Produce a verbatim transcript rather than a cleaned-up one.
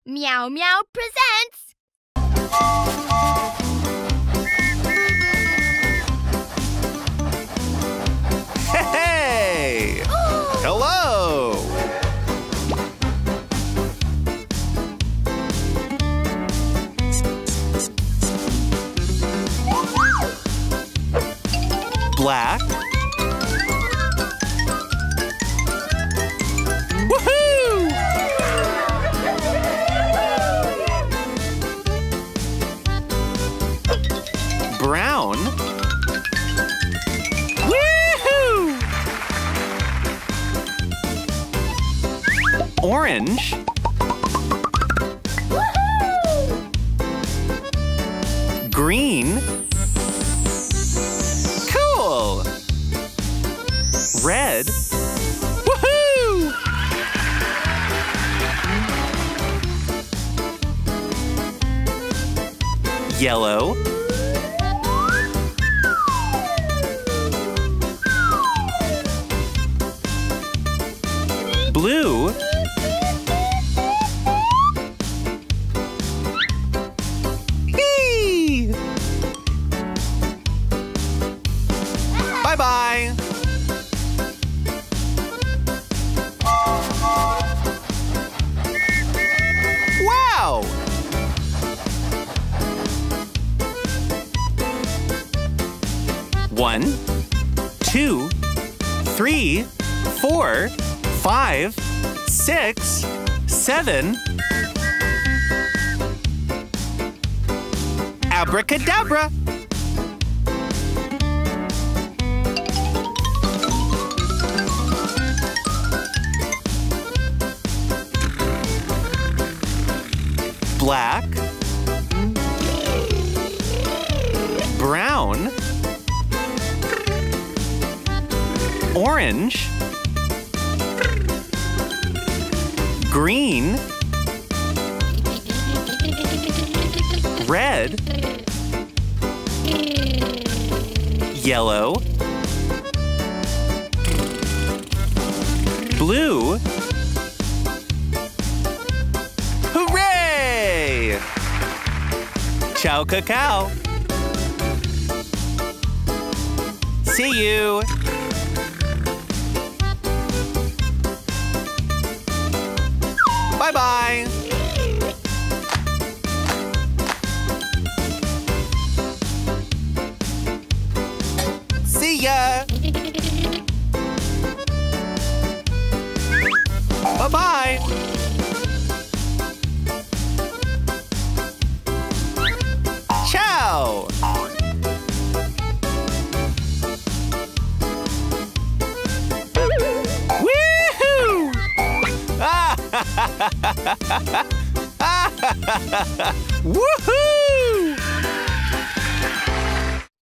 Meow Meow presents... Hey! Hello! Black. Woohoo! Brown. Woohoo! Orange. Woohoo! Green. Cool! Red. Woohoo! Yellow. Blue. Eee! Bye-bye. Wow! One, two, three, four, five, six, seven. Abracadabra! Black. Brown. Orange. Green. Red. Yellow. Blue. Hooray! Ciao, cacao. See you. Bye-bye. See ya. Bye-bye. Ciao. Woohoo! Woohoo!